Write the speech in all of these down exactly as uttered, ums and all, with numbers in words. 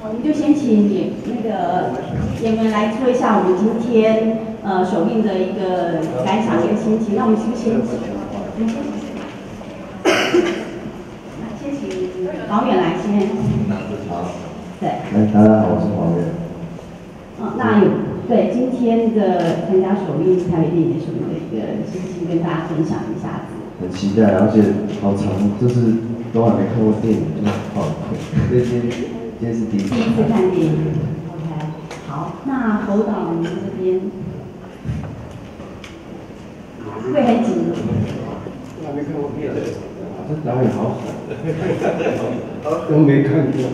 我们就先请演那个演员来说一下我们今天呃首映的一个感想跟心情。那我们是不是先请？那先请导演来先。 好。 对。 来，大家好，我是黄源。 嗯，那有对今天的参加首映台北电影节首映的一个心情，跟大家分享一下子。 很期待，而且好长，就是都还没看过电影，就好所以今天今天是第一次。 第一次看电影 ，OK， 好，那侯导您这边会很紧。 我还没看过片子，这导演好狠，都没看过。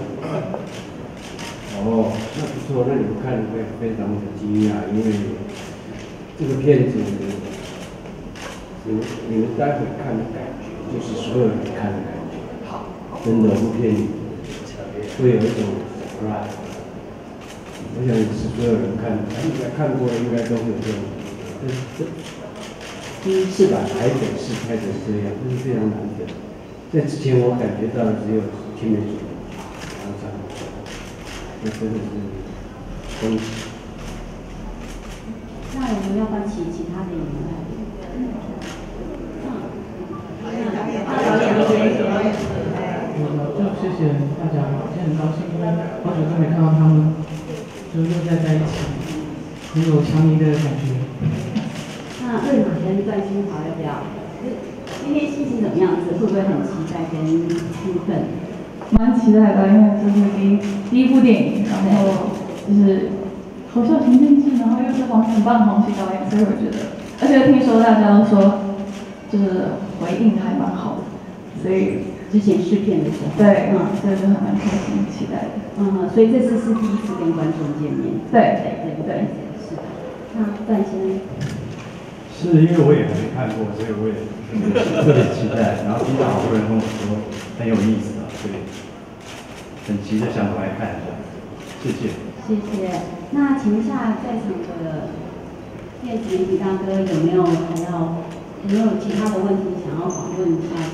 哦，那不错，那你们看会非常的惊讶，因为这个片子，你们你们待会看的感觉，就是所有人看的感觉。真的，这部片会有一种 surprise。我想是所有人看，应该看过的应该都会有这种。这这第一次把台北市拍成这样，这是非常难得。在之前我感觉到的只有青梅竹马，然后这样。那真的是恭喜。 那我们要不要请其他的演员来？ 就谢谢大家，今天很高兴，因为好久都没看到他们，就又再在一起，很有强烈的感觉。 那二马跟段新豪要不要？今天心情怎么样子？会不会很期待跟兴奋？ 蛮期待的，因为这是第一第一部电影，然后就是侯孝贤监制，然后又是黄很棒的黄西导演，所以我觉得，而且听说大家都说就是回应还蛮好的，所以之前试片的时候， 对， 嗯， 所以就还蛮开心期待的。 嗯，所以这次是第一次跟观众见面。 对对对对，是。那段先生。 是因为我也还没看过，所以我也特别期待。然后听到好多人跟我说很有意思啊，所以很急着想回来看一下。谢谢。 谢谢。那请问一下在场的电子媒体大哥有没有还要有没有其他的问题想要访问一下